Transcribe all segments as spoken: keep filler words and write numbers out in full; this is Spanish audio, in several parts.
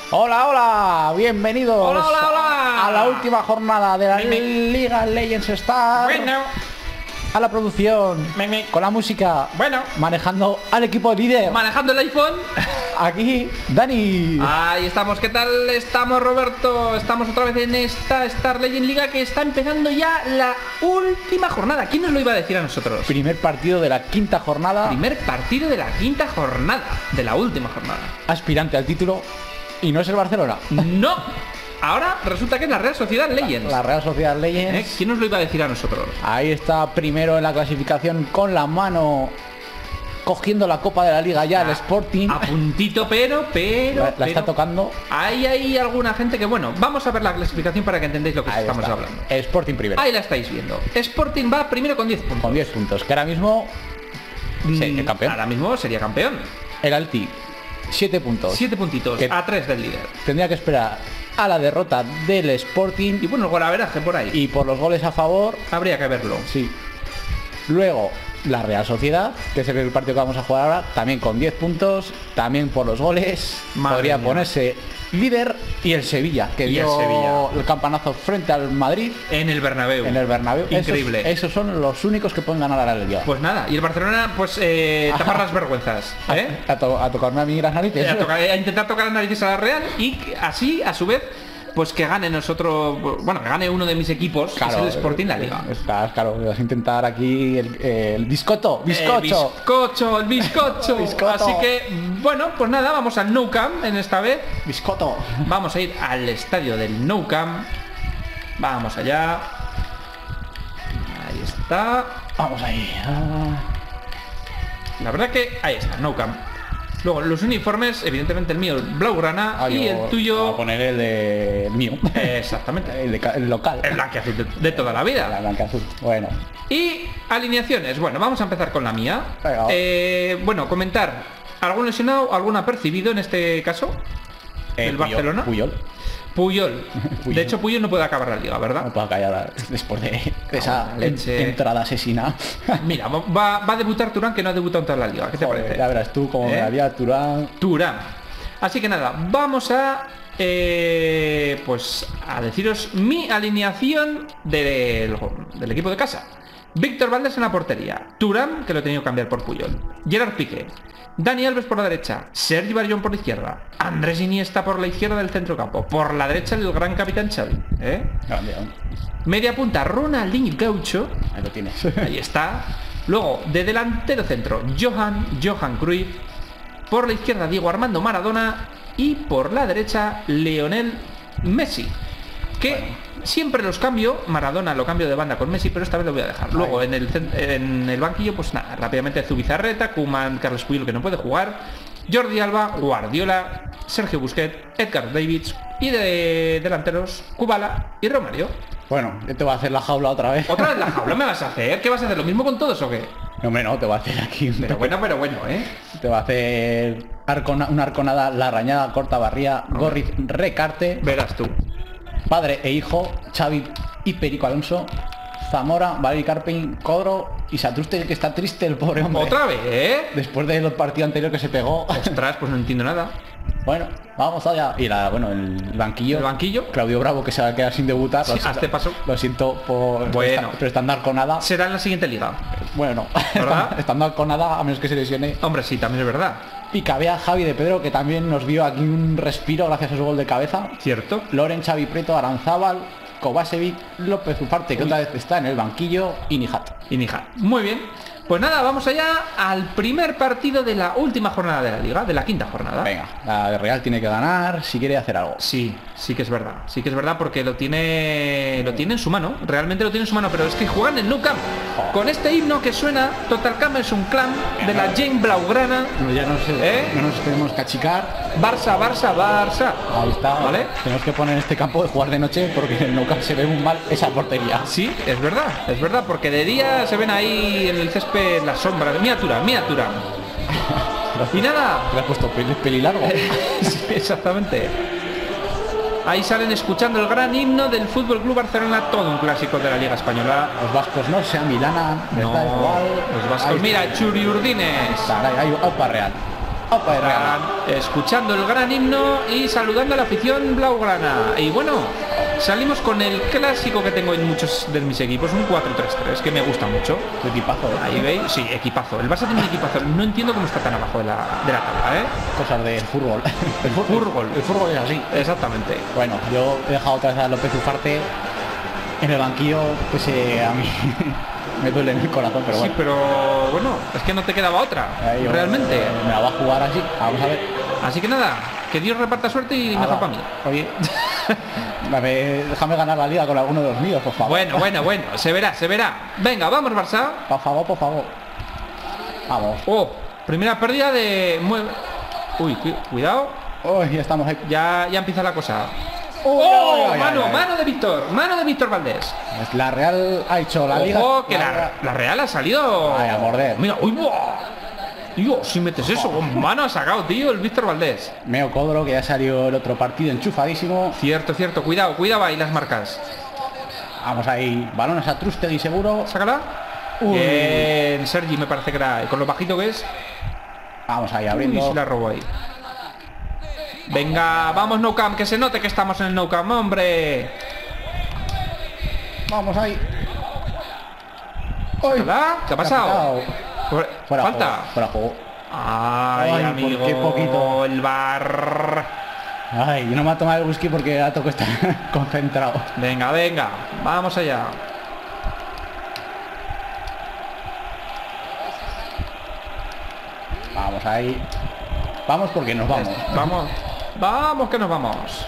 Hola, hola, bienvenidos hola, hola, hola. a la última jornada de la Me, me. Liga Legends Star. Bueno, a la producción, Me, me. con la música, bueno, manejando al equipo líder. manejando el iPhone. Aquí, Dani. Ahí estamos, ¿qué tal estamos, Roberto? Estamos otra vez en esta Star Legend Liga que está empezando ya la última jornada. ¿Quién nos lo iba a decir a nosotros? Primer partido de la quinta jornada. Primer partido de la quinta jornada, de la última jornada. Aspirante al título. Y no es el Barcelona. No, ahora resulta que es la Real Sociedad Legends. La Real Sociedad ¿Eh? Legends. ¿Quién nos lo iba a decir a nosotros? Ahí está primero en la clasificación con la mano cogiendo la copa de la liga ya, el Sporting. A puntito, pero, pero, La, la pero, está tocando. Ahí hay alguna gente que, bueno, vamos a ver la clasificación para que entendáis lo que Ahí estamos está. hablando. El Sporting primero. Ahí la estáis viendo. Sporting va primero con diez puntos. Con diez puntos. Que ahora mismo sí, el campeón. Ahora mismo sería campeón. El Alti, siete puntos. siete puntitos, Que- a tres del líder. Tendría que esperar a la derrota del Sporting Y bueno, el golaveraje por ahí. y por los goles a favor. Habría que verlo. Sí. Luego la Real Sociedad, que es el partido que vamos a jugar ahora, también con diez puntos, también por los goles. Madre podría mía. ponerse líder. Y el Sevilla, que Y el dio Sevilla. el campanazo frente al Madrid En el Bernabéu. en el Bernabéu. Increíble. Esos, esos son los únicos que pueden ganar a la liga. Pues nada, y el Barcelona, pues, eh, tapar las vergüenzas. ¿eh? a, to- a tocarme a mí las narices. a, tocar- a intentar tocar las narices a la Real y que así, a su vez, pues que gane nosotros, bueno, que gane uno de mis equipos, que es el Sporting la Liga. Es- Claro, claro, vas a intentar aquí el, el bizcocho, bizcocho. El bizcocho, el bizcocho. Bizcocho. Así que, bueno, pues nada, vamos al Nou Camp en esta vez. Biscoto. Vamos a ir al estadio del Nou Camp. Vamos allá. Ahí está. Vamos ahí. Ah. La verdad que ahí está, Nou Camp. Luego, los uniformes, evidentemente el mío, el blaugrana, Ah, y yo el Voy a tuyo... poner el, de, el mío. Exactamente. El, de ca- el local. El blanqueazul de, de toda la La vida. blanca azul. Bueno. Y alineaciones. Bueno, vamos a empezar con la mía. Venga. Eh, bueno, comentar. ¿Algún lesionado? ¿Algún apercibido en este caso? Eh, ¿El Puyol- Barcelona? Puyol. Puyol. Puyol. De hecho, Puyol no puede acabar la liga, No ¿verdad? puedo callar después de, de esa la leche. en- entrada asesina. Mira, va, va a debutar Turán, que no ha debutado en toda la liga. ¿Qué te Joder, parece? ya verás tú como ¿Eh? me haría Turán. Turán. Así que nada, vamos a eh, pues a deciros mi alineación del, del equipo de casa. Víctor Valdés en la portería, Turán, que lo he tenido que cambiar por Puyol, Gerard Piqué, Dani Alves por la derecha, Sergi Barjón por la izquierda, Andrés Iniesta por la izquierda del centrocampo, por la derecha el gran capitán Xavi, ¿eh? Grande, hombre. Media punta Ronaldinho Gaucho, Ahí lo tienes. ahí está. Luego, de delantero centro, Johan, Johan Cruyff. Por la izquierda, Diego Armando Maradona. Y por la derecha, Lionel Messi. Que siempre los cambio. Maradona lo cambio de banda con Messi, pero esta vez lo voy a dejar. Luego, en el, cen- en el banquillo, pues nada, rápidamente Zubizarreta, Koeman, Carles Puyol, que no puede jugar. Jordi Alba, Guardiola, Sergio Busquets, Edgar Davids. Y de delanteros, Kubala y Romario. Bueno, yo te voy a hacer la jaula otra vez. ¿Otra vez la jaula me vas a hacer? ¿Qué vas a hacer? ¿Lo mismo con todos o qué? No, hombre, no, te voy a hacer aquí un Pero bueno, pero bueno, ¿eh? Te va a hacer arcona- una arconada, la rañada, corta barría, Gorriz, Recarte, Verás tú. padre e hijo, Xavi y Perico Alonso, Zamora, Valery Carpin, Codro y Satruste, que está triste el pobre hombre. ¿Otra vez, eh? Después del partido anterior que se pegó. Ostras, pues no entiendo nada. Bueno, vamos allá. Y la, bueno, el banquillo. ¿El banquillo? Claudio Bravo, que se va a quedar sin debutar. Sí, Lo siento- hazte paso. Lo siento por Bueno. esta- pero estando arconada. Será en la siguiente liga. Bueno, no. ¿Verdad? Estando arconada, a menos que se lesione. Hombre, sí, también es verdad. Y cabe a Javi de Pedro, que también nos dio aquí un respiro gracias a su gol de cabeza. ¿Cierto? Loren, Xavi Preto, Aranzábal, Kovacevic, López Ufarte, que otra vez está en el banquillo, y Nijat. Y Nija. Muy bien. Pues nada, vamos allá al primer partido de la última jornada de la liga, de la quinta jornada. Venga, la de Real tiene que ganar si quiere hacer algo. Sí, sí que es verdad. Sí que es verdad porque lo tiene lo tiene en su mano. Realmente lo tiene en su mano, pero es que juegan en Nou Camp. Con este himno que suena, Total Camp es un clan de la Jane Blaugrana. No, ya no, sé, ¿Eh? no nos tenemos que achicar. Barça, Barça, Barça. Ahí está, ¿Vale? Tenemos que poner este campo de jugar de noche porque en el Nou Camp se ve muy mal esa portería. Sí, es verdad, es verdad, porque de día se ven ahí en el césped las sombras. Miniatura, miniatura. Y nada. Le has puesto peli, peli largo. Sí, exactamente. Ahí salen escuchando el gran himno del Fútbol Club Barcelona, todo un clásico de la Liga Española. Los vascos no, sea Milana, les No, da igual. los vascos. Ahí Mira, está. Churi Urdines. Está, ahí, ahí, aupa Real. Opa, de Real. Están escuchando el gran himno y saludando a la afición blaugrana. Y bueno, salimos con el clásico que tengo en muchos de mis equipos, un cuatro tres tres, que me gusta mucho. Tu equipazo, ¿eh? Ahí veis, sí, equipazo. El Barça tiene un equipazo. No entiendo cómo está tan abajo de la, de la tabla, ¿eh? Cosas del fútbol. El fútbol. El fútbol es así. Exactamente. Bueno, yo he dejado otra vez a López Ufarte en el banquillo, pues eh, a mí me duele en el corazón, pero Sí, bueno. pero bueno, es que no te quedaba otra, Ahí yo, realmente. eh, me la va a jugar así. Vamos a ver. Así que nada, que Dios reparta suerte y mejor Ala. para mí. Oye, dame- déjame ganar la liga con alguno de los míos, por favor. Bueno, bueno, bueno, se verá, se verá. Venga, vamos, Barça. Por favor, por favor. Vamos. Oh, primera pérdida de... mue- Uy, cu- cuidado. Uy, ya estamos ahí. Ya, ya empieza la cosa. Uy, ¡Oh! ay, ay, Mano, ay. mano de Víctor, mano de Víctor Valdés. Pues la Real ha hecho la liga. Ojo, que la, la Real ha salido... Ay, a morder. Mira, uy, buah. Dios, si metes eso, con mano ha sacado, tío, el Víctor Valdés. Meo Codro, que ya salió el otro partido enchufadísimo. Cierto, cierto, cuidado, cuidado ahí las marcas. Vamos ahí, balones a Trustegui seguro. Sácala. Uy. Bien, Sergi me parece que era, con lo bajito que es. Vamos ahí Uy, abriendo. se la robó ahí. Venga, vamos No Camp, que se note que estamos en el No Camp, hombre. Vamos ahí. Uy, Sácala. ¿Qué ha pasado? Fuera, Fuera falta. juego, fuera juego. Ay, Ay, amigo, por qué poquito. el bar. Ay, no me ha tomado el whisky porque ha tocado estar concentrado. Venga, venga, vamos allá. Vamos ahí. Vamos porque nos vamos. Vamos, vamos que nos vamos.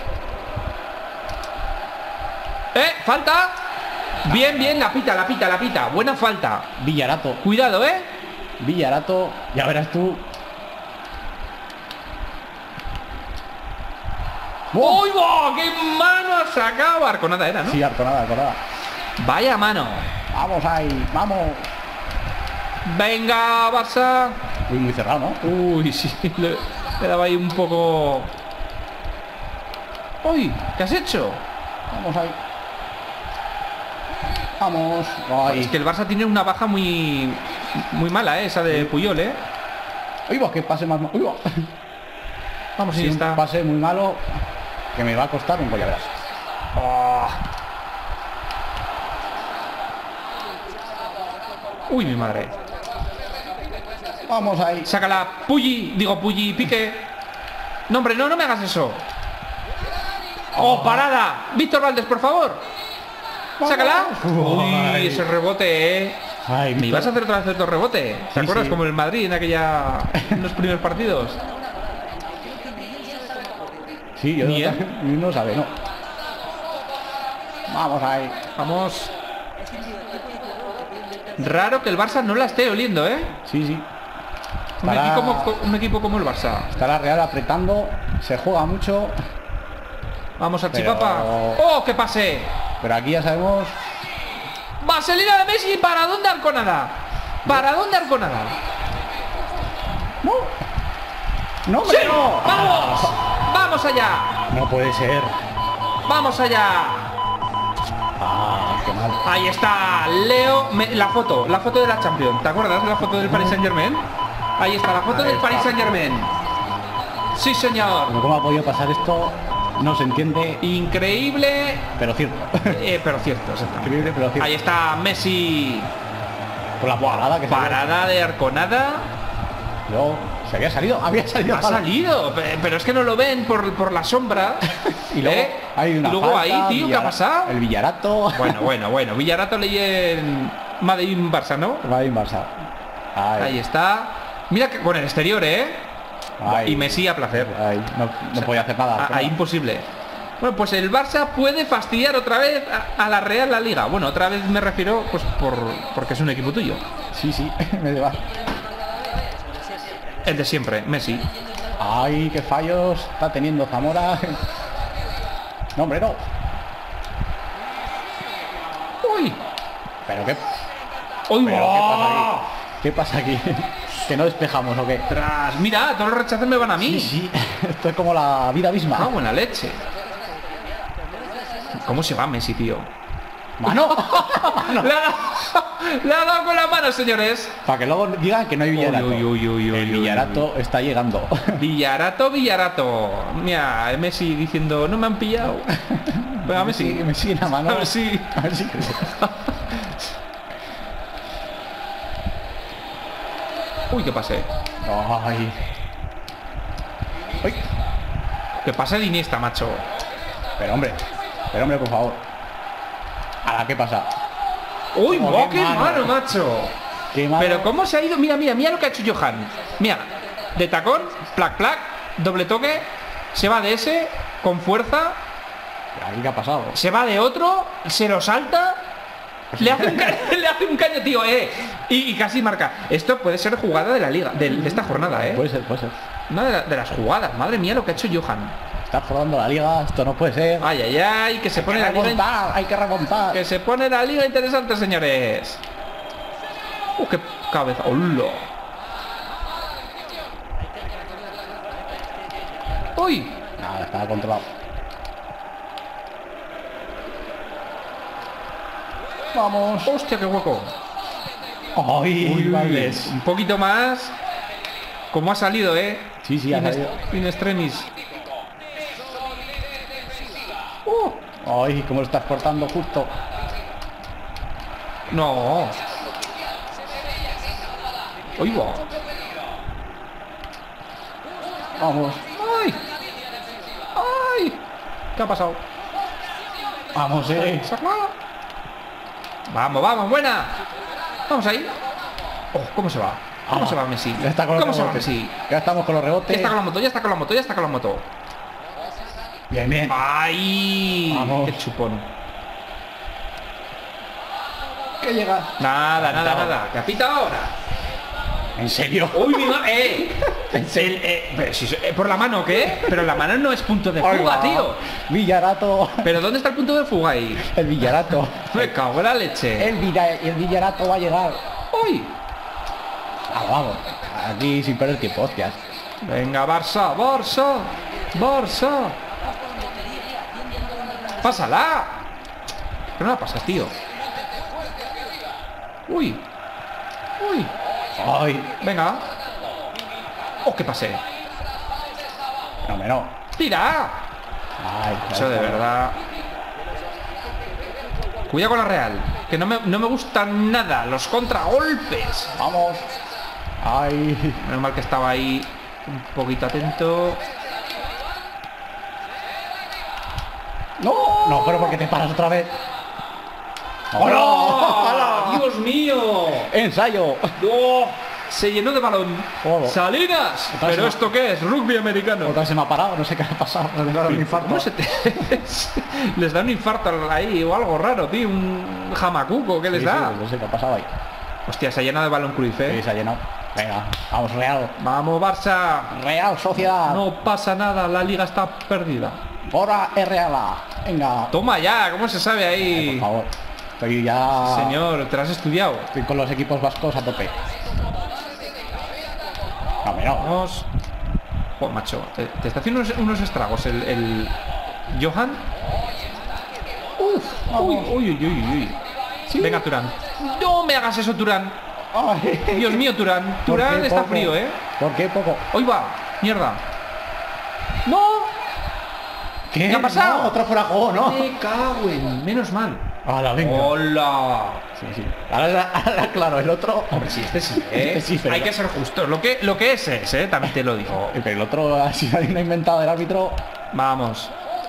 ¡Eh! ¡Falta! Bien, bien, la pita, la pita, la pita. Buena falta. Villarato. Cuidado, ¿eh? Villarato. Ya verás tú. ¡Uy, va! ¡Qué mano ha sacado! Arconada era, ¿no? Sí, Arconada, Arconada. Vaya mano. Vamos ahí, vamos. Venga, Barça. Uy, muy cerrado, ¿no? Uy, sí, le, le daba ahí un poco... Uy, ¿qué has hecho? Vamos ahí. Vamos. Ay. Es que el Barça tiene una baja muy muy mala, ¿eh? Esa de Puyol, ¿eh? Uy, va, que pase más. Uy, va. Vamos, Sí, ahí un está. pase muy malo que me va a costar un gol, ya verás. Oh. Uy, mi madre. Vamos ahí. Sácala, Pulli, digo Pulli, Pique. No, hombre, no, no me hagas eso. ¡Oh, parada! Víctor Valdés, por favor. Sácala. Uy, Ay. ese rebote, ¿eh? Ay, Me ibas a hacer otra vez otro rebote. ¿Te Sí, acuerdas sí. como el Madrid en aquella en los primeros partidos? Sí, yo Ni no, él. no sabe, no. Vamos ahí. Vamos. Raro que el Barça no la esté oliendo, ¿eh? Sí, sí. Un, Estará- equipo, como- un equipo como el Barça. Está la Real apretando. Se juega mucho. Vamos a Pero- Chipapa. ¡Oh, qué pase! Pero aquí ya sabemos. Vaselina de Messi, ¿para dónde Arconada? ¿Para dónde Arconada? ¡No! ¡No, ¡Sí! hombre, no! ¡Vamos! ¡Vamos allá! No puede ser. ¡Vamos allá! Ah, qué mal. Ahí está, Leo, me- la foto, la foto de la Champions. ¿Te acuerdas de la foto del Paris Saint Germain? Ahí está, la foto Ahí del está. Paris Saint Germain. Sí, señor. Pero ¿cómo ha podido pasar esto? No se entiende, Increíble, pero cierto. eh, pero cierto. exactamente. Increíble, pero cierto. Ahí está Messi, Con la parada que se parada de Arconada. Luego, se había salido, había salido. Ha para- salido, pe- pero es que no lo ven por, por la sombra. Y luego ¿eh? hay una Y luego falta, ahí, tío, ¿qué ha Villara- pasado? El Villarato. Bueno, bueno, bueno. Villarato leí en Madrid Barça, ¿no? Va a ir Barça. Ay, Ahí está. Mira que con el exterior, ¿eh? ay, Y Messi a placer. ay, no, no podía hacer nada. A- Ahí imposible. Bueno, pues el Barça puede fastidiar otra vez a, a la Real la Liga. Bueno, otra vez me refiero, pues por porque es un equipo tuyo. Sí, sí, me va. El de siempre, Messi. Ay, qué fallos está teniendo Zamora. No, hombre, no. Uy. Pero qué, Uy, pero, ¿qué pasa ¡buah! aquí? ¿Qué pasa aquí? ¿Que no despejamos o qué? Tras, mira, todos los rechazos me van a mí. Sí, sí. Esto es como la vida misma. Ah, buena leche. ¿Cómo se va Messi, tío? ¡Mano! Le ha, dado, le ha dado con la mano, señores. Para que luego digan que no hay Villarato. Uy, uy, uy, uy, El uy, Villarato uy. está llegando. Villarato, Villarato. Mira, Messi diciendo, no me han pillado. Venga, Messi. Sí, me sigue la mano. A ver si... A ver si... Uy, qué pase. Ay. Uy. Que pase de Iniesta, macho. Pero hombre, pero hombre, por favor. ¿Ahora qué pasa? Uy, Oh, oh, qué qué mano. mano, macho. Qué mano. Pero cómo se ha ido. Mira, mira, mira lo que ha hecho Johan. Mira, de tacón, plac, plac, doble toque. Se va de ese, con fuerza. ¿Aquí qué ha pasado? Se va de otro, se lo salta. Le hace un, ca le hace un caño, tío, eh. Y, y casi marca. Esto puede ser jugada de la liga, de, de esta jornada, eh. Puede ser, puede ser. Una de, la, de las jugadas. Madre mía lo que ha hecho Johan. Está jugando la liga, esto no puede ser. Ay, ay, ay, que se Hay pone que la liga. remontar, hay que remontar. Que se pone la liga interesante, señores. Uh, qué cabeza. ¡Hola! ¡Uy! Nada, estaba controlado. Vamos. ¡Hostia, qué hueco! Ay, Uy, Valdés. un poquito más. Como ha salido, eh. Sí, sí, ha In, salido. in extremis. Ay, cómo lo estás cortando justo. No. Uy, va. Vamos, ¡Ay! ¡Ay! ¿Qué ha pasado? vamos, eh. Vamos, vamos, buena. Vamos ahí. Oh, ¿cómo se va? ¿Cómo Ah, se va Messi? Ya está con los ¿Cómo se va rebotes. Messi? Ya estamos con los Ya rebotes. está con la moto, ya está con la moto, ya está con la moto. Bien, bien. ¡Ay! Vamos. ¡Qué chupón! ¿Qué llega? Nada, nada, Capitao. nada. Capita ahora. ¿En serio? ¡Uy, mi ma... ¡Eh! El- eh, pero si- eh, ¿Por la mano qué? Pero la mano no es punto de Ay, fuga, va. tío. Villarato. ¿Pero dónde está el punto de fuga ahí? El Villarato. Me cago en la leche. El, Villa, el Villarato va a llegar. ¡Uy! Ah, vamos. Aquí sin perder tiempo, hostias. Venga, Barça, Barça, Barça. ¡Pásala! ¿Qué no la pasas, tío? ¡Uy! ¡Uy! Ay, Venga. ¡Oh, qué pasé! no, me no. ¡Tira! Ay, Eso de verdad. Cuidado con la Real. Que no me, no me gustan nada los contragolpes. Vamos. Ay. Menos mal que estaba ahí un poquito atento. No, no, pero ¿por qué te paras otra vez? ¡Hola! ¡Hola! ¡Dios mío! Ensayo. ¡Oh! Se llenó de balón. Joder. ¡Salinas! Otra ¿Pero vez esto qué es? Rugby americano. Otra vez se me ha parado, no sé qué ha pasado. Me ha dado un infarto. ¿Cómo se te... les da un infarto ahí o algo raro, tío? Un jamacuco, ¿qué les Sí, da? sí, no sé qué ha pasado ahí. Hostia, se ha llenado de balón Cruyff, Sí, ¿eh? se ha llenado. Venga, vamos, Real. Vamos, Barça. Real Sociedad. No pasa nada, la liga está perdida. Hora es Real. Venga. Toma ya, ¿cómo se sabe ahí? Por favor. Estoy ya. Señor, te lo has estudiado. Estoy con los equipos vascos a tope. No, me no. Vamos. Joder, macho, te, te está haciendo unos, unos estragos el, el Johan. Uf, uy, uy, uy, uy, uy. Sí. Venga, Turán. No me hagas eso, Turán. Ay. Dios mío, Turán. ¿Por Turán qué está poco? frío, ¿eh? ¿Por qué poco? Hoy va. Mierda. No. ¿Qué? ¿Qué ha pasado? No, otro fuera de juego, ¿no? Me cago en. Menos mal. Hola, venga. Hola. Sí, sí. Ahora, ahora, claro, el otro. Hombre, sí, este sí, ¿eh? Este sí, pero- Hay que ser justos. Lo que, lo que es es, ¿eh? También te lo digo. Pero el otro, así no ha inventado el árbitro. Vamos.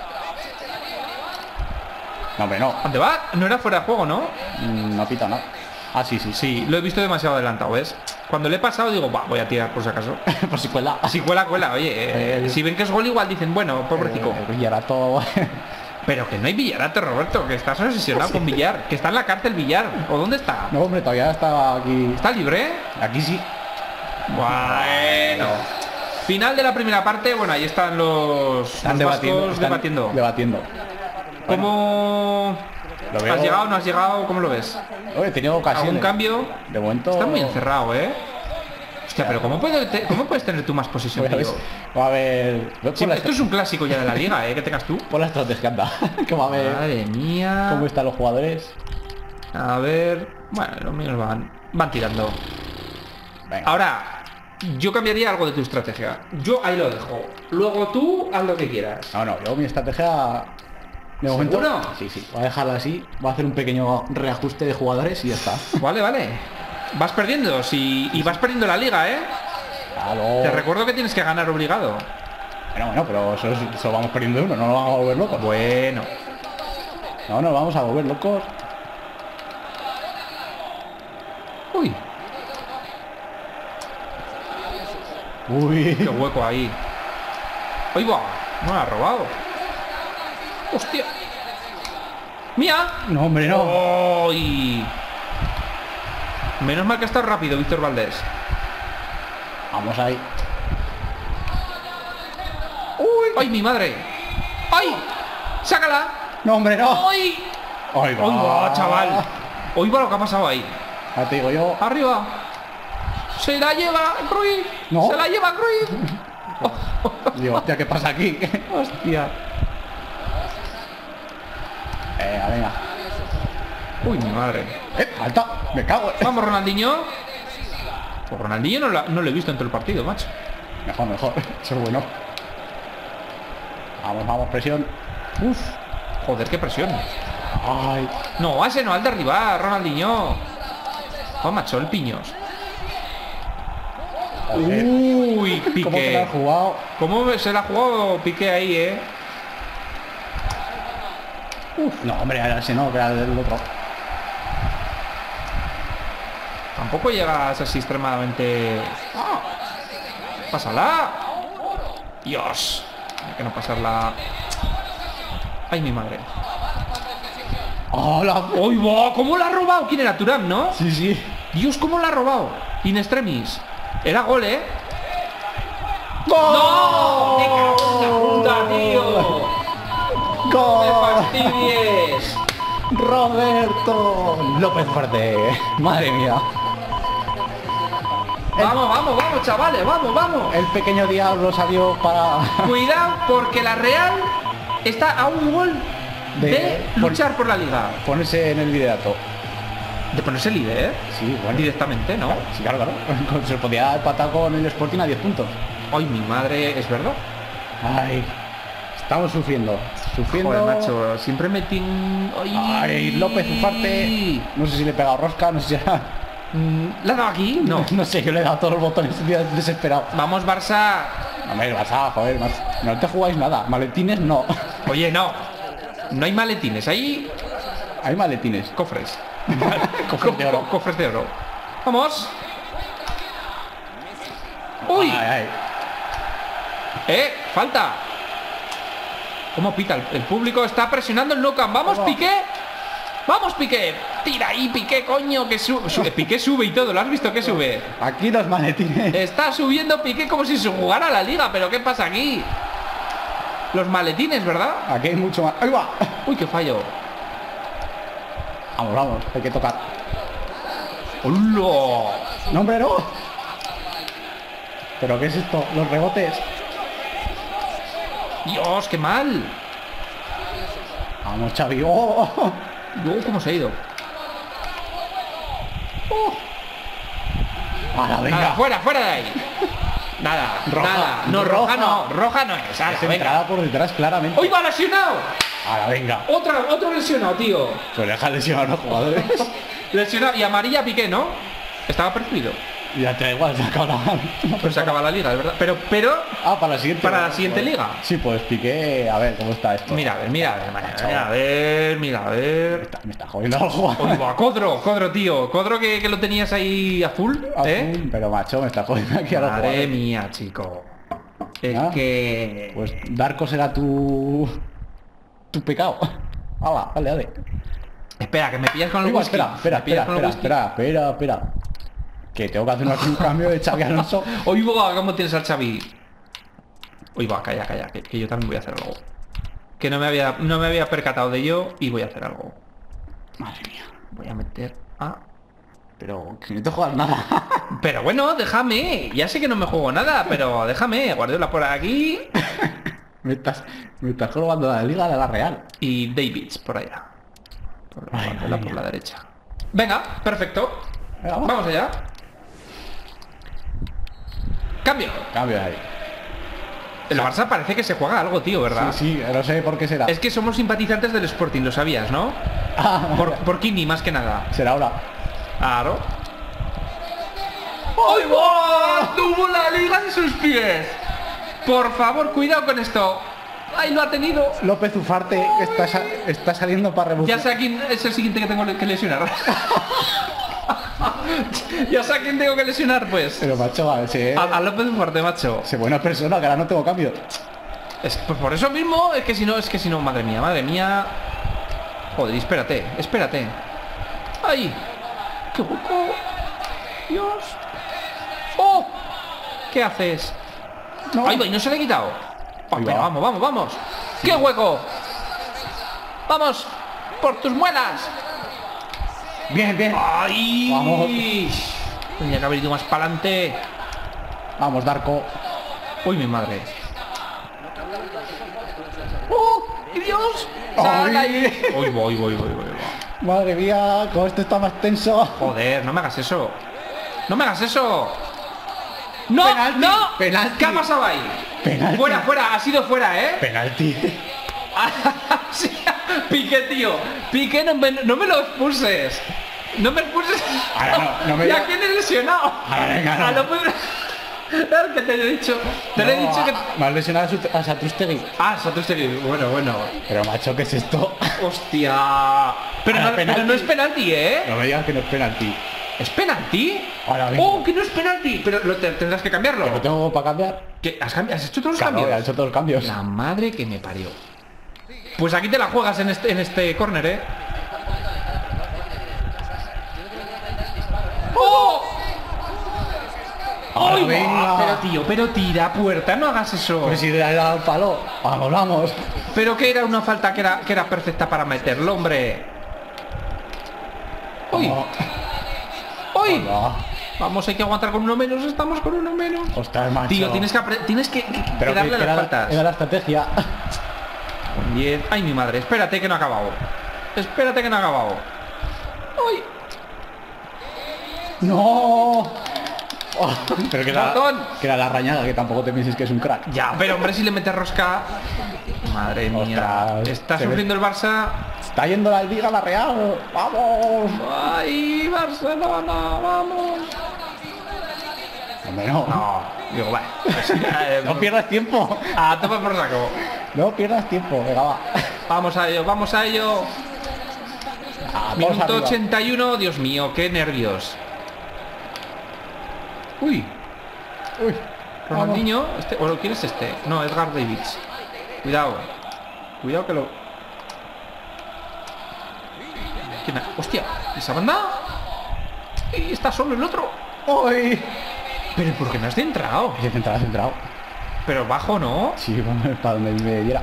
No, hombre, no. ¿Dónde va? No era fuera de juego, ¿no? Mm, No pita nada. Ah, sí, sí, sí. Sí, lo he visto demasiado adelantado, ¿ves? Cuando le he pasado digo, va, voy a tirar por si acaso. Por si cuela. Si cuela, cuela, oye. eh, Eh, si ven que es gol igual dicen, bueno, pobrecito. Eh, Villarato. Pero que no hay Villarato, Roberto, que estás obsesionado con Villar. Que está en la cárcel Villar. ¿O dónde está? No, hombre, todavía está aquí. ¿Está libre? Aquí sí. Bueno. Final de la primera parte. Bueno, ahí están los, Están los debatiendo. vascos están debatiendo. Debatiendo. ¿Cómo Lo veo- has llegado, no has llegado? ¿Cómo lo ves? Oye, he tenido ocasiones. ¿Algún cambio? De momento. Está muy encerrado, ¿eh? Hostia, pero ¿cómo, puedo te- ¿cómo puedes tener tú más posesión Voy a que ver. yo? Va a ver. Pon Sí, la, esto es un clásico ya de la liga, ¿eh? Que tengas tú. pon la estrategia, anda. Que va a ver Madre mía. cómo están los jugadores. A ver... Bueno, los míos van, van tirando. Venga. Ahora, yo cambiaría algo de tu estrategia. Yo ahí lo dejo. Luego tú haz lo que quieras. No, no, yo mi estrategia. De momento. ¿Seguro? Sí, sí. Voy a dejarla así. Voy a hacer un pequeño reajuste de jugadores y ya está. Vale, vale. Vas perdiendo, si... y vas perdiendo la liga, ¿eh? Claro. Te recuerdo que tienes que ganar obligado. Bueno, bueno, pero solo, solo vamos perdiendo uno, no nos vamos a volver locos. Bueno. No, nos vamos a volver locos. Uy, Uy. qué hueco ahí. ¡Ahí va! No la ha robado. ¡Hostia! ¡Mía! No, hombre, no. ¡Ay! Menos mal que está rápido, Víctor Valdés. Vamos ahí. ¡Uy! ¡Ay, mi madre! ¡Ay! ¡Sácala! No, hombre, no. ¡Ay! ¡Ay, ¡Ay, va, chaval! ¡Ay, va lo que ha pasado ahí! Ya te digo yo. ¡Arriba! ¡Se la lleva Cruyff! No. ¡Se la lleva Cruyff! Digo, hostia, ¿qué pasa aquí? ¡Hostia! Venga, venga. ¡Uy, mi madre! ¡Eh, falta! ¡Me cago! en- Vamos, Ronaldinho. Pues Ronaldinho no, la- no lo he visto en todo el partido, macho. Mejor, mejor. Eso es bueno. Vamos, vamos, presión. Uf. Joder, qué presión. Ay. No, a ese no, al de arriba, Ronaldinho. Oh, macho, el piños. Joder. Uy, ¿Cómo te la has Piqué. jugado? ¿Cómo se la ha jugado Piqué ahí, eh? No, hombre, era ese no, que era el otro. Tampoco llegas así extremadamente... ¡Ah! ¡Pásala! ¡Dios! Hay que no pasarla... ¡Ay, mi madre! ¡Hola! ¡Uy, va! ¿Cómo la ha robado? ¿Quién era? Turán, ¿no? Sí, sí. Dios, ¿cómo la ha robado? In extremis. Era gol, ¿eh? ¡Gol! ¡No! ¡Me cago en la puta, tío! ¡No me ¡Gol! fastidies! Roberto López Fuerte. Madre mía. Vamos, vamos, vamos, chavales, vamos, vamos. El pequeño diablo salió para... Cuidado porque la Real está a un gol de, De- luchar por la liga. ponerse en el liderato. De ponerse líder, ¿eh? Sí, bueno. Directamente, ¿no? Sí, claro, claro. Se podía empatar con el Sporting a diez puntos. Ay, mi madre, ¿es verdad? Ay, estamos sufriendo. Sufriendo. Joder, macho, siempre metí... Ay, Ay, López Ufarte. No sé si le he pegado rosca, no sé si era... Mm, ¿La ha dado aquí? No. No sé, yo le he dado todos los botones desesperado. Vamos, Barça. No me vas a joder, más. No te jugáis nada. Maletines no. Oye, no. No hay maletines, hay Hay maletines. cofres. Cofres de oro. Co- Cofres de oro. Vamos. Uy. Ay, ay. Eh, falta. ¿Cómo pita? El, el público está presionando el Nou Camp. Vamos, Vamos. Piqué. Vamos, Piqué. Tira ahí, Piqué, coño, que sube. Sube. Piqué sube y todo. ¿Lo has visto que sube? Aquí los maletines. Está subiendo Piqué como si se jugara la liga. ¿Pero qué pasa aquí? Los maletines, ¿verdad? Aquí hay mucho más. ¡Ahí va! Uy, qué fallo. Vamos, vamos. Hay que tocar. ¡Hola! No, hombre, no. ¿Pero qué es esto? Los rebotes. Dios, qué mal. Vamos, Xavi. ¡Oh! Luego, ¿cómo se ha ido? Ahora, venga. Nada, fuera, fuera de ahí. Nada, Roja. nada. No, roja, Roja. no. Roja no es. Ala, Es venga. entrada por detrás, claramente. ¡Hoy va lesionado! Ahora, venga. Otra, otro lesionado, tío. Pues deja lesionar a los jugadores. Lesionado. Y amarilla Piqué, ¿no? Estaba percibido. Ya te da igual, se acaba la... Pero se acaba la liga, es verdad. Pero, pero... Ah, para la siguiente. Para la siguiente Joder. liga. Sí, pues Piqué, a ver cómo está esto. Mira, a ver, mira, a ver, Macho. mira, a ver, mira, a Me ver. está, me está jodiendo el jugador. Oye, va, Codro, Codro, tío. Codro que, que lo tenías ahí azul, ¿eh? Azul, pero macho, me está jodiendo aquí a los Madre jugadores. mía, chico. Es Ah, que... Pues Darko será tu... tu pecado. Hala, dale, dale. Espera, que me pillas con el Venga, whisky. espera, espera, Me pillas espera, con el espera, whisky. espera, espera, espera. Que tengo que hacer un- un cambio de Xavi Alonso. Oye, va, ¿cómo tienes al Xavi? Oye, va, calla, calla, que, que yo también voy a hacer algo. Que no me había no me había percatado de ello y voy a hacer algo. Madre mía. Voy a meter a Pero que no te juegas nada. Pero bueno, déjame. Ya sé que no me juego nada, pero déjame. Guardiola por aquí. me estás, me estás jugando la Liga de la Real. Y Davids por allá. Por, Ay, Guardiola ay, por ay. la derecha. Venga, perfecto. Venga, va. Vamos allá. Cambio. Cambio ahí. El Barça parece que se juega algo, tío, ¿verdad? Sí, sí, no sé por qué será. Es que somos simpatizantes del Sporting, lo sabías, ¿no? Ah, Por, por Kini, más que nada. será ahora. Claro. ¡Ay, va! ¡Tuvo la liga en sus pies! Por favor, cuidado con esto. ¡Ay, lo ha tenido! López Ufarte está, sa- está saliendo para Ya rebufar. sé a quién es el siguiente que tengo que lesionar. Ya sé a quién tengo que lesionar, pues. Pero macho, a ver, si es, A, a López Fuerte, macho. sé buena persona, que ahora no tengo cambio. Es, pues por eso mismo, es que si no, es que si no, madre mía, madre mía. Joder, espérate, espérate. ¡Ay! ¡Qué hueco! ¡Dios! ¡Oh! ¿Qué haces? No. ¡Ay, va! Y no se le ha quitado. Oh, Ahí pero va. vamos, vamos, vamos. ¡Qué hueco! ¡Vamos! ¡Por tus muelas! Bien, bien. ¡Ay! Vamos. Tenía que haber ido más para adelante. Vamos, Darko. ¡Uy, mi madre! ¡Oh! ¡Y Dios! ¡Sal ahí! ¡Uy, voy, voy, voy, voy! Madre mía, con esto está más tenso. Joder, no me hagas eso. ¡No me hagas eso! ¡No! Penalti, ¡No! penalti. ¿Qué ha pasado ahí? Penalti. Fuera, fuera, ha sido fuera, ¿eh? Penalti. Sí, Piqué, tío. Piqué, no me, no me lo expulses. No me expulses. Ahora no, no me ¿Y a digas- quién he lesionado? Ahora venga, no. A López... Claro que te he dicho. Te lo he No, dicho que... me has lesionado a Sut- a Satrustegui. Ah, Satrustegui. Bueno, bueno. Pero macho, ¿qué es esto? Hostia. Pero Ahora, no, penalti. pero no es penalti, ¿eh? No me digas que no es penalti. ¿Es penalti? Ahora mismo. Oh, que no es penalti. Pero lo te- tendrás que cambiarlo. ¿Lo tengo para cambiar? ¿Qué? ¿Has, cambi- has hecho todos los Claro, cambios? ya he hecho todos los cambios. La madre que me parió. Pues aquí te la juegas en este, en este córner, ¿eh? ¡Oh! Ahora ¡Ay, va! venga. Pero tío, pero tira puerta, no hagas eso. Pues si le ha dado el palo. Vamos, vamos. Pero que era una falta que era, que era perfecta para meterlo, hombre. ¡Uy! Vamos. ¡Uy! Hola. Vamos, hay que aguantar con uno menos, estamos con uno menos. Ostras, macho. Tío, tienes que, apre- tienes que, que- que Pero que- darle que las era, faltas. era la estrategia. Bien. Ay, mi madre, espérate que no ha acabado. Espérate que no ha acabado. ¡Uy! ¡No! Oh, pero que era, Ratón. que era la rañada, que tampoco te pienses que es un crack. Ya, pero hombre, si le metes rosca... Madre mía. Ostras, Está se ve- sufriendo el Barça. Está yendo la Liga a la Real. ¡Vamos! ¡Ay, Barcelona! ¡Vamos! Hombre, no. No, digo, va. Pues, eh, No pierdas tiempo. a tomar por saco. No pierdas tiempo. Venga, va. Vamos a ello, vamos a ello. Vamos Minuto arriba. ochenta y uno. Dios mío, qué nervios. Uy, Uy. Ronaldinho. Este, ¿O quién es este? No, Edgar Davids. Cuidado. Cuidado que lo... ¿Quién ha- ¡Hostia! ¿Esa banda? Y está solo el otro. Vamos. ¡Uy! Pero ¿por qué no has centrado? He centrado, he centrado. Pero bajo, ¿no? Sí, vamos, para donde me diera.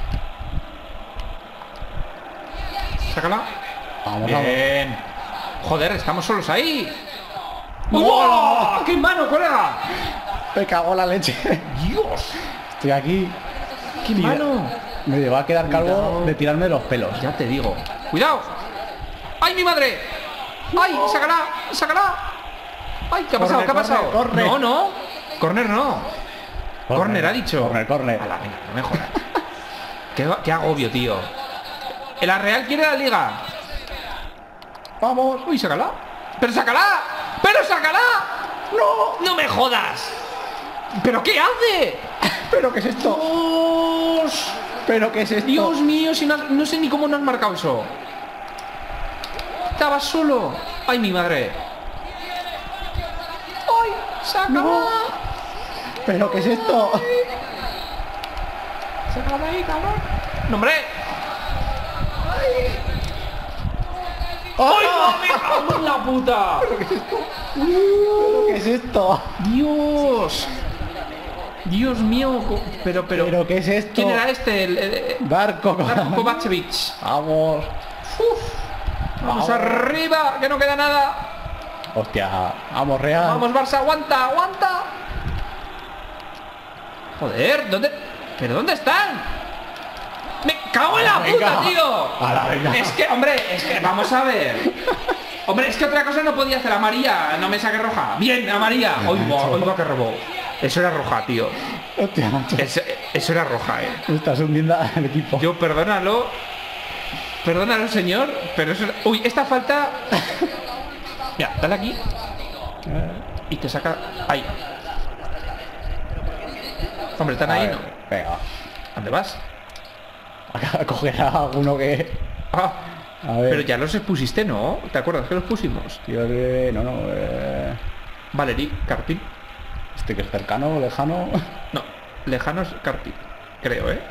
Sácala. Vamos, vamos. Bien. Joder, estamos solos ahí. ¡No! ¡Oh! ¡Qué mano, colega! Me cago en la leche. ¡Dios! Estoy aquí. ¡Qué Tira- mano! Me va a quedar calvo Cuidado. de tirarme los pelos. Ya te digo. ¡Cuidado! ¡Ay, mi madre! ¡Ay, sácala! ¡Sácala! ¡Ay, qué ha Corre, pasado! ¿Qué ha corre, pasado? corre. No, no. Corner no. Corner ha dicho. Corner, corner. A la venga, no me jodas. qué, qué agobio, tío. El Real quiere la liga. Vamos. Uy, sácala. ¡Pero sácala! ¡Pero sácala! ¡No! ¡No me jodas! ¿Pero qué hace? ¿Pero qué es esto? ¡Dios! ¿Pero qué es esto? Dios mío, si no, has- no sé ni cómo no has marcado eso. Estaba solo. ¡Ay, mi madre! ¡Ay! ¡Sácala! No. ¿Pero qué es esto? ¡Sácala de ahí, cabrón! ¡No, hombre! ¡Ay, no, me cago en la puta! ¿Pero qué es esto? ¡Dios! Dios mío, co- pero, pero... ¿Pero qué es esto? ¿Quién era este? El, el- el- Darko. Darko Kovacevic. Vamos. Uf. Vamos Vamos. arriba, que no queda nada. Hostia, vamos Real. Vamos Barça, aguanta, aguanta. Joder, ¿dónde? ¿Pero dónde están? ¡Me cago en la Venga. puta, tío! Ala, venga. Es que, hombre, es que vamos a ver. Hombre, es que otra cosa no podía hacer. Amarilla, no me saque roja. Bien, amarilla. Hoy va, hoy va que robó. Eso era roja, tío. Hostia, macho. Eso, eso era roja, eh. Estás hundiendo al equipo. Yo, perdónalo. Perdónalo, señor. Pero eso... Uy, esta falta... Mira, dale aquí. Y te saca... Ahí. Hombre, están A ahí, ver, ¿no? Venga. ¿Dónde vas? Acá cogerá alguno que... Ah, A ver. pero ya los expusiste, ¿no? ¿Te acuerdas que los pusimos? Tío, que... No, no. Eh... Valery, Karpin. Este que es cercano, lejano. No, lejanos Karpin. Creo, ¿eh?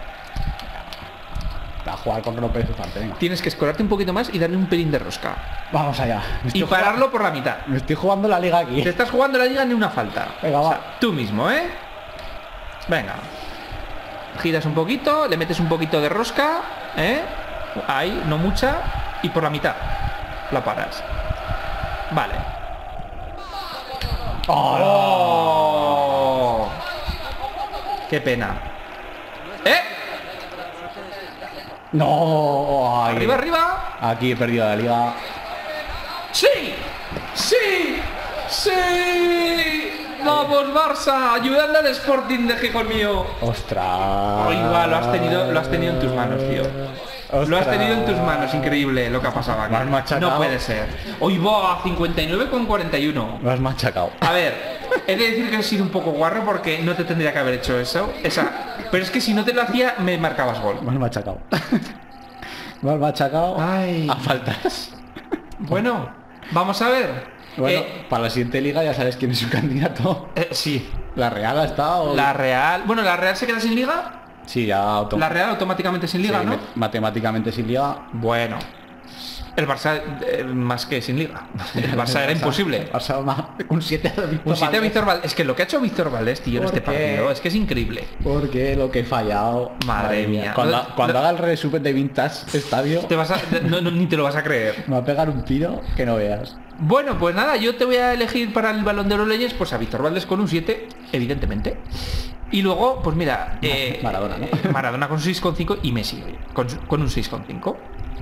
A jugar con López Ufarte, venga. Tienes que escorarte un poquito más y darle un pelín de rosca. Vamos allá. Me Y estoy pararlo por la mitad. jugando- Me estoy jugando la liga aquí. Te estás jugando la liga ni una falta. Venga, O sea, va. tú mismo, ¿eh? Venga. Giras un poquito, le metes un poquito de rosca, ¿eh? Ahí, no mucha. Y por la mitad la paras. Vale. ¡Oh! ¡Qué pena! ¿Eh? No. Ay. ¡Arriba, arriba! Aquí he perdido la liga. ¡Sí! ¡Sí! ¡Sí! ¡Vamos, Barça! ¡Ayudando al Sporting de Gijón mío! Ostras. Hoy va, lo has tenido, lo has tenido en tus manos, tío. Lo has tenido en tus manos, increíble lo que ha pasado aquí. Me has machacado. No puede ser. Hoy va a cincuenta y nueve con cuarenta y uno. Me has machacado. A ver, he de decir que he sido un poco guarro porque no te tendría que haber hecho eso. Esa. Pero es que si no te lo hacía, me marcabas gol. Me has machacado. Me has machacado. Ay. A faltas. Bueno, vamos a ver. Bueno, Eh, para la siguiente liga ya sabes quién es su candidato. eh, sí. La Real ha estado. La Real. Bueno, la Real se queda sin liga. Sí, ya auto... La Real automáticamente sin liga, sí, ¿no? me- Matemáticamente sin liga. Bueno. El Barça eh, más que sin liga. El Barça era imposible. Barça ma- un siete a Víctor Un siete a Valdés. Víctor Valdés. Es que lo que ha hecho Víctor Valdés, tío, en ¿Por este qué? partido, es que es increíble. Porque lo que he fallado. Madre mía. Cuando, Lo- cuando lo- haga el resumen de Vintage Estadio, Te vas a, no, no, ni te lo vas a creer. me va a pegar un tiro que no veas. Bueno, pues nada, yo te voy a elegir para el Balón de Oro Leyes pues a Víctor Valdés con un siete, evidentemente. Y luego, pues mira, eh, Maradona, ¿no? eh, Maradona con seis coma cinco y Messi con, con un seis coma cinco.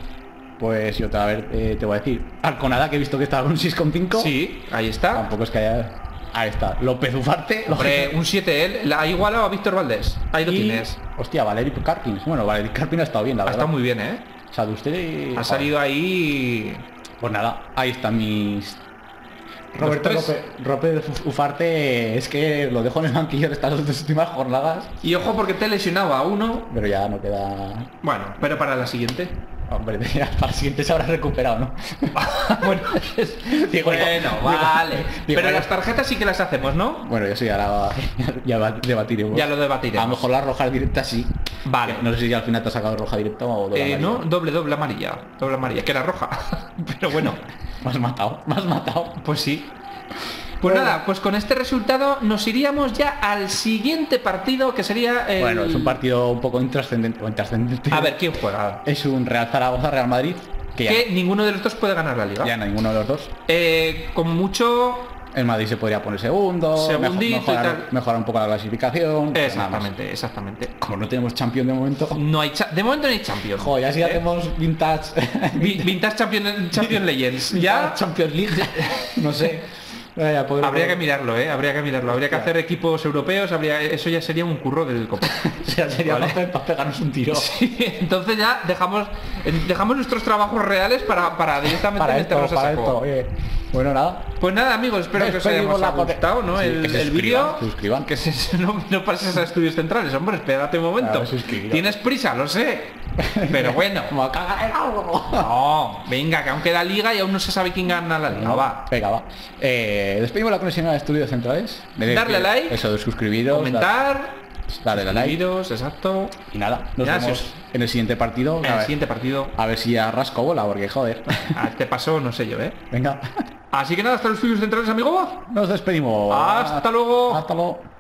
Pues yo te, a ver, eh, te voy a decir. Alconada, que he visto que estaba con un seis coma cinco. Sí, ahí está. Tampoco es que haya... Ahí está. López Ufarte. Hombre, un siete él, la ha igualado a Víctor Valdés. Ahí lo y... tienes. Hostia, Valery Karpin. Bueno, Valery Karpin ha estado bien, la Ha verdad. estado muy bien, ¿eh? O sea, de usted y... Ha salido ahí... Pues nada, ahí están mis... Roberto tres. López, López Ufarte, es que lo dejo en el banquillo de estas dos últimas jornadas, Y ojo porque te lesionaba a uno. pero ya no queda... Bueno, pero para la siguiente. Hombre, ya para el siguiente se habrá recuperado, ¿no? Bueno, Digo yo, bueno, digo- vale. digo Pero yo. las tarjetas sí que las hacemos, ¿no? Bueno, yo sí, ahora ya va- debatiremos. Ya lo debatiremos. A lo mejor la roja directa sí. Vale. No sé si al final te ha sacado roja directa o doble Eh, no, amarilla. doble, doble amarilla. Doble amarilla, que era roja. Pero bueno, Me has matado, me has matado. pues sí. Pues Bueno. nada, pues con este resultado nos iríamos ya al siguiente partido, que sería el... Bueno, es un partido un poco intrascendente. o intrascendente. A ver, ¿quién juega? Es un Real Zaragoza, Real Madrid, que ya, Que ninguno de los dos puede ganar la liga. ya no ninguno de los dos. Eh, con mucho... El Madrid se podría poner segundo, Segundito mejo- mejorar, y tal. mejorar un poco la clasificación. pues nada más. Exactamente, exactamente. Como no tenemos champion de momento, No hay cha- de momento no hay Champions. joder, ya si ¿Eh? hacemos vintage, Vi- Vintage Champion, Champion Legends. Ya Champions League, no sé. Eh, ya podré- habría que mirarlo, ¿eh? Habría que mirarlo. Habría que hacer equipos europeos. Habría... Eso ya sería un curro del copa. Ya sería Vale. para, para pegarnos un tiro. Sí, entonces ya dejamos dejamos nuestros trabajos reales para, para directamente Para esto, meternos a para saco. esto. Oye. Bueno, nada. Pues nada, amigos, espero que os haya Despedimos la gustado, ¿no? Sí, el que se el suscriban, vídeo. se suscriban. Que se, no, no pases a estudios centrales, hombre, espérate un A momento. ver, suscribiros. Tienes prisa, lo sé. Pero bueno. Como a cagar en algo. No, venga, que aún queda liga y aún no se sabe quién gana la liga. Va. Venga, va. Eh, despedimos la conexión a Estudios Centrales. De- Darle de- like, Eso de suscribiros. Comentar. Darle a like. Suscribiros, exacto. Y nada, nos Ya, vemos si os- en el siguiente partido. En a, el ver, siguiente partido. a ver si arrasco bola, porque joder. A te pasó, no sé yo, ¿eh? Venga. Así que nada, hasta los estudios centrales, amigo. Nos despedimos. Hasta luego. Hasta luego.